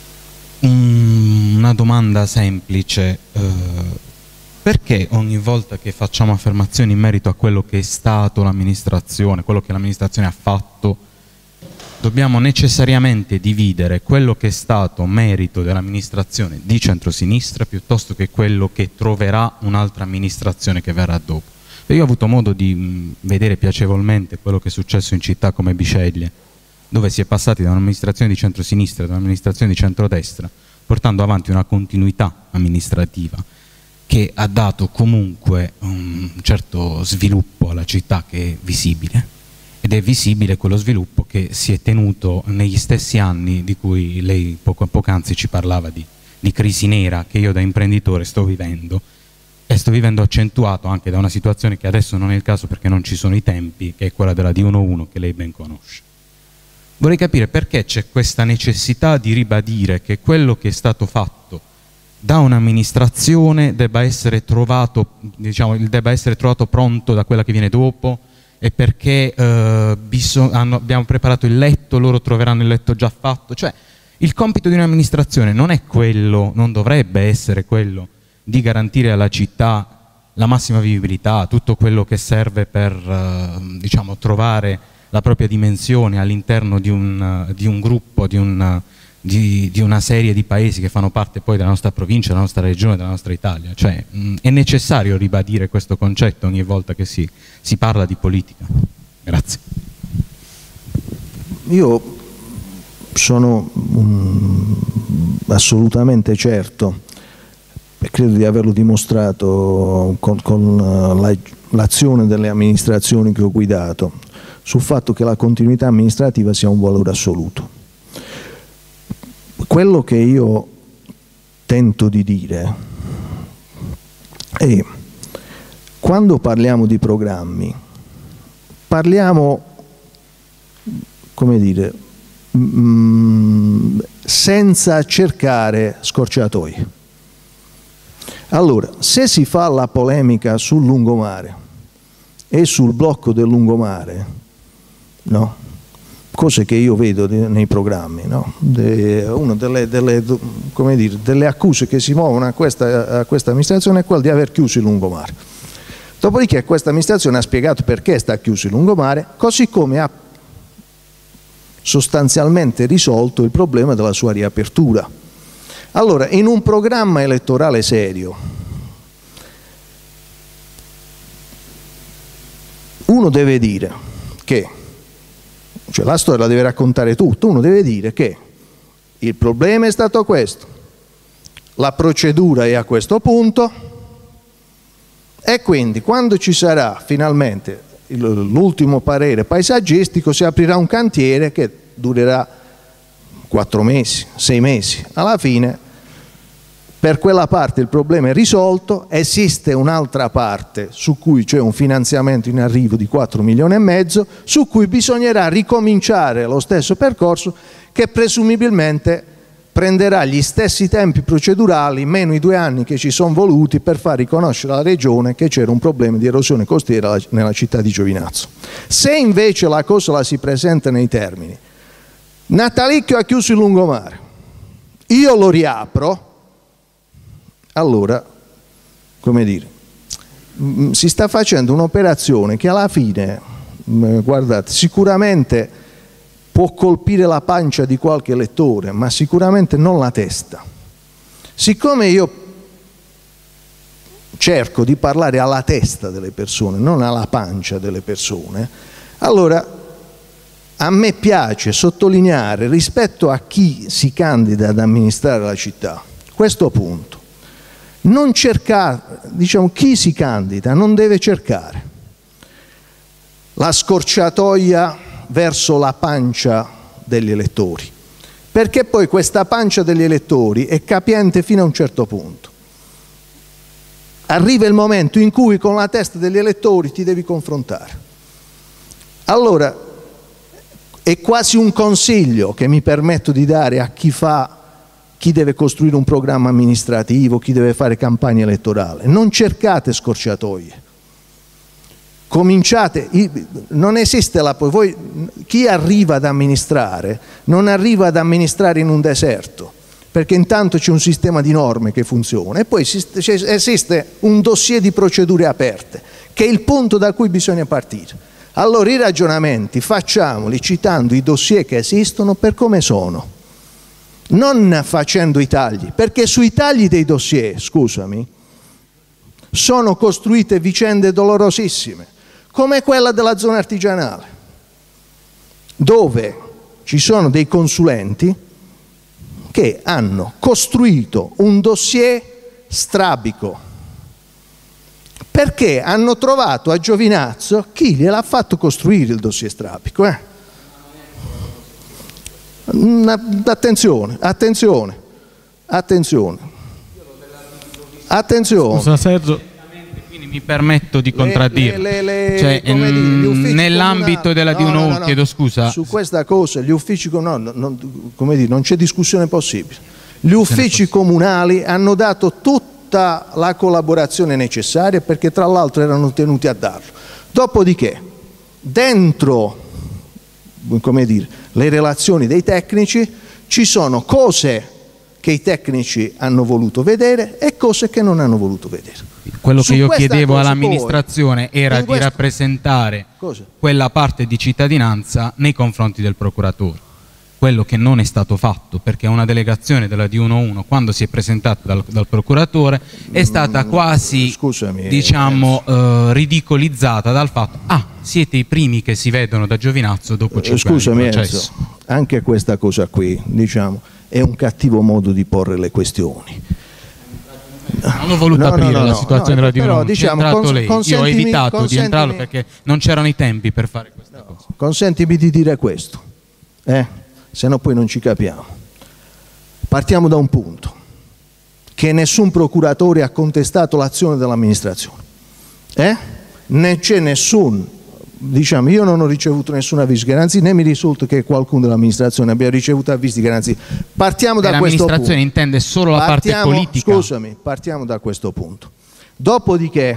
Speaker 5: Una domanda semplice. Perché ogni volta che facciamo affermazioni in merito a quello che è stato l'amministrazione, quello che l'amministrazione ha fatto, dobbiamo necessariamente dividere quello che è stato merito dell'amministrazione di centrosinistra piuttosto che quello che troverà un'altra amministrazione che verrà dopo? Io ho avuto modo di vedere piacevolmente quello che è successo in città come Biceglie, dove si è passati da un'amministrazione di centrosinistra ad un'amministrazione di centrodestra, portando avanti una continuità amministrativa che ha dato comunque un certo sviluppo alla città che è visibile, ed è visibile quello sviluppo che si è tenuto negli stessi anni di cui lei poc'anzi ci parlava, di crisi nera che io da imprenditore sto vivendo, e sto vivendo accentuato anche da una situazione che adesso non è il caso perché non ci sono i tempi, che è quella della D11 che lei ben conosce. Vorrei capire perché c'è questa necessità di ribadire che quello che è stato fatto da un'amministrazione debba essere trovato, diciamo, debba essere trovato pronto da quella che viene dopo, e perché abbiamo preparato il letto, loro troveranno il letto già fatto. Cioè, il compito di un'amministrazione non è quello, non dovrebbe essere quello di garantire alla città la massima vivibilità, tutto quello che serve per diciamo, trovare la propria dimensione all'interno di un gruppo, di una serie di paesi che fanno parte poi della nostra provincia, della nostra regione, della nostra Italia. Cioè, è necessario ribadire questo concetto ogni volta che si parla di politica. Grazie.
Speaker 2: Io sono assolutamente certo, e credo di averlo dimostrato con l'azione delle amministrazioni che ho guidato, sul fatto che la continuità amministrativa sia un valore assoluto. Quello che io tento di dire è: quando parliamo di programmi, parliamo, come dire, senza cercare scorciatoie. Allora, se si fa la polemica sul lungomare e sul blocco del lungomare, no? Cose che io vedo nei programmi, no? Una delle accuse che si muovono a questa amministrazione è quella di aver chiuso il lungomare. Dopodiché questa amministrazione ha spiegato perché sta chiuso il lungomare, così come ha sostanzialmente risolto il problema della sua riapertura. Allora, in un programma elettorale serio, uno deve dire che, cioè la storia la deve raccontare tutto, uno deve dire che il problema è stato questo, la procedura è a questo punto, e quindi quando ci sarà finalmente l'ultimo parere paesaggistico, si aprirà un cantiere che durerà 4 mesi, 6 mesi. Alla fine, per quella parte il problema è risolto, esiste un'altra parte su cui c'è un finanziamento in arrivo di 4,5 milioni, su cui bisognerà ricominciare lo stesso percorso che presumibilmente prenderà gli stessi tempi procedurali, meno i 2 anni che ci sono voluti per far riconoscere alla Regione che c'era un problema di erosione costiera nella città di Giovinazzo. Se invece la cosa la si presenta nei termini: Natalicchio ha chiuso il lungomare, io lo riapro, allora, come dire, si sta facendo un'operazione che alla fine, guardate, sicuramente può colpire la pancia di qualche elettore, ma sicuramente non la testa. Siccome io cerco di parlare alla testa delle persone, non alla pancia delle persone, allora a me piace sottolineare rispetto a chi si candida ad amministrare la città questo punto. Non cercare, diciamo, chi si candida non deve cercare la scorciatoia verso la pancia degli elettori, perché poi questa pancia degli elettori è capiente fino a un certo punto. Arriva il momento in cui con la testa degli elettori ti devi confrontare. Allora è quasi un consiglio che mi permetto di dare a chi deve costruire un programma amministrativo, chi deve fare campagna elettorale: non cercate scorciatoie. Cominciate, non esiste voi, chi arriva ad amministrare non arriva ad amministrare in un deserto, perché intanto c'è un sistema di norme che funziona e poi esiste un dossier di procedure aperte, che è il punto da cui bisogna partire. Allora i ragionamenti facciamoli citando i dossier che esistono per come sono, non facendo i tagli, perché sui tagli dei dossier, scusami, sono costruite vicende dolorosissime, come quella della zona artigianale, dove ci sono dei consulenti che hanno costruito un dossier strabico, perché hanno trovato a Giovinazzo chi gliel'ha fatto costruire il dossier strabico. Attenzione, attenzione, attenzione, attenzione.
Speaker 3: Scusa Sergio,
Speaker 5: mi permetto di contraddire, cioè, nell'ambito della D1, chiedo scusa.
Speaker 2: Su questa cosa gli uffici come dire, non c'è discussione possibile. Gli uffici comunali hanno dato tutta la collaborazione necessaria, perché tra l'altro erano tenuti a darlo. Dopodiché, dentro, come dire, le relazioni dei tecnici ci sono cose che i tecnici hanno voluto vedere e cose che non hanno voluto vedere.
Speaker 5: Quello che io chiedevo all'amministrazione era di rappresentare quella parte di cittadinanza nei confronti del procuratore. Quello che non è stato fatto, perché una delegazione della D1 quando si è presentata dal procuratore è stata quasi, diciamo, ridicolizzata dal fatto: ah, siete i primi che si vedono da Giovinazzo dopo 5 anni di processo.
Speaker 2: Enzo, anche questa cosa qui, diciamo, è un cattivo modo di porre le questioni.
Speaker 5: Non ho voluto aprire la situazione della D1, diciamo, lei. Io ho evitato di entrarlo perché non c'erano i tempi per fare questa cosa.
Speaker 2: Consentimi di dire questo, se no poi non ci capiamo. Partiamo da un punto: che nessun procuratore ha contestato l'azione dell'amministrazione, né c'è nessun, diciamo, io non ho ricevuto nessun avviso di garanzia, né mi risulta che qualcuno dell'amministrazione abbia ricevuto avvisi di garanzia. Partiamo da questo punto.
Speaker 5: L'amministrazione intende solo la parte politica.
Speaker 2: Scusami, partiamo da questo punto. Dopodiché,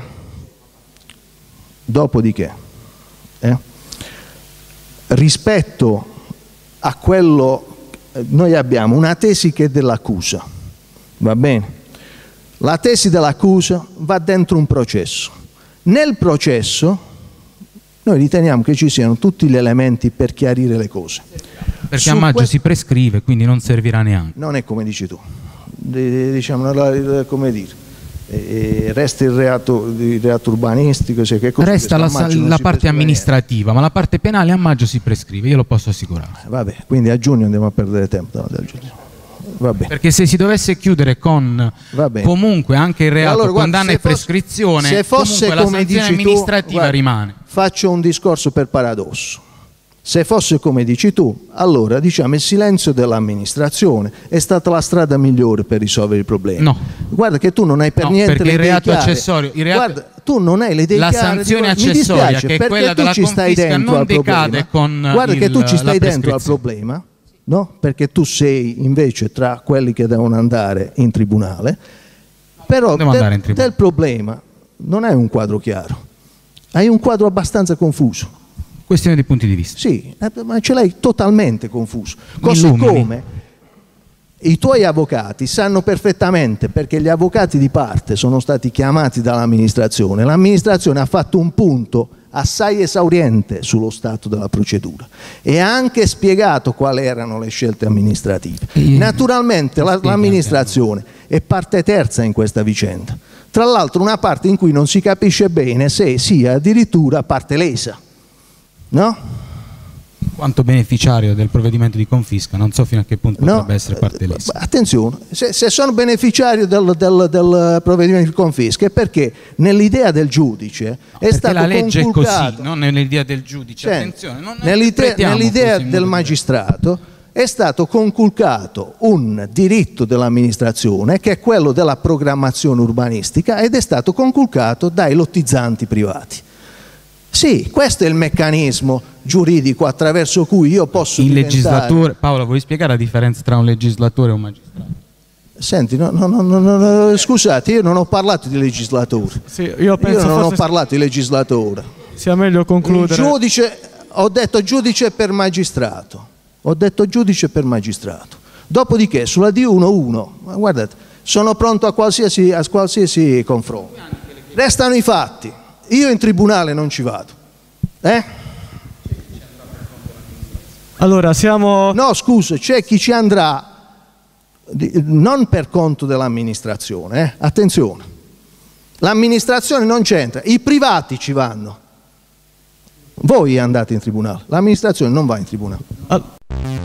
Speaker 2: rispetto a quello, noi abbiamo una tesi che è dell'accusa, va bene? La tesi dell'accusa va dentro un processo. Nel processo noi riteniamo che ci siano tutti gli elementi per chiarire le cose.
Speaker 5: Perché a maggio si prescrive, quindi non servirà neanche.
Speaker 2: Non è come dici tu, diciamo, come dire, resta il reato urbanistico,
Speaker 5: resta la parte amministrativa, ma la parte penale a maggio si prescrive, io lo posso assicurare.
Speaker 2: Vabbè, quindi a giugno andiamo a perdere tempo. Vabbè.
Speaker 5: Perché se si dovesse chiudere con comunque anche il reato, condanna e prescrizione,
Speaker 2: se fosse
Speaker 5: comunque la sanzione amministrativa rimane.
Speaker 2: faccio un discorso per paradosso. Se fosse come dici tu, allora diciamo il silenzio dell'amministrazione è stata la strada migliore per risolvere il problema.
Speaker 5: No.
Speaker 2: Guarda che tu non hai per niente
Speaker 5: perché
Speaker 2: le
Speaker 5: il
Speaker 2: idee
Speaker 5: reato
Speaker 2: chiare.
Speaker 5: accessorio,
Speaker 2: Guarda, tu non hai le idee
Speaker 5: la
Speaker 2: chiare.
Speaker 5: sanzione
Speaker 2: Mi
Speaker 5: accessoria,
Speaker 2: dispiace,
Speaker 5: che è
Speaker 2: perché
Speaker 5: quella
Speaker 2: tu
Speaker 5: della
Speaker 2: ci stai
Speaker 5: confisca,
Speaker 2: dentro
Speaker 5: non
Speaker 2: al
Speaker 5: decade
Speaker 2: problema.
Speaker 5: con
Speaker 2: Guarda che tu ci stai
Speaker 5: la
Speaker 2: dentro al problema, no? Perché tu sei invece tra quelli che devono andare in tribunale, però del problema non hai un quadro chiaro, hai un quadro abbastanza confuso.
Speaker 5: Questione di punti di vista.
Speaker 2: Sì, ma ce l'hai totalmente confuso. Così come i tuoi avvocati sanno perfettamente, perché gli avvocati di parte sono stati chiamati dall'amministrazione. L'amministrazione ha fatto un punto assai esauriente sullo stato della procedura e ha anche spiegato quali erano le scelte amministrative. Naturalmente l'amministrazione è parte terza in questa vicenda. Tra l'altro una parte in cui non si capisce bene se sia addirittura parte lesa. No?
Speaker 5: Quanto beneficiario del provvedimento di confisca, non so fino a che punto potrebbe essere parte lesa.
Speaker 2: Attenzione, se sono beneficiario del provvedimento di confisca è perché nell'idea del giudice è stato
Speaker 5: la legge
Speaker 2: conculcato,
Speaker 5: è così, non nell'idea del giudice. Attenzione, non
Speaker 2: nell'idea del magistrato è stato conculcato un diritto dell'amministrazione che è quello della programmazione urbanistica ed è stato conculcato dai lottizzanti privati. Sì, questo è il meccanismo giuridico attraverso cui io posso
Speaker 5: legislatore. Paolo, vuoi spiegare la differenza tra un legislatore e un magistrato?
Speaker 2: Senti, scusate, io non ho parlato di legislatore.
Speaker 3: Sì, io
Speaker 2: non ho parlato di legislatore.
Speaker 3: Sia meglio concludere.
Speaker 2: Ho detto giudice per magistrato. Ho detto giudice per magistrato. Dopodiché, sulla D1.1, guardate, sono pronto a qualsiasi confronto. Restano i fatti. Io in tribunale non ci vado.
Speaker 3: Allora, siamo...
Speaker 2: No, scusa, c'è chi ci andrà non per conto dell'amministrazione, attenzione. L'amministrazione non c'entra, i privati ci vanno. Voi andate in tribunale, l'amministrazione non va in tribunale.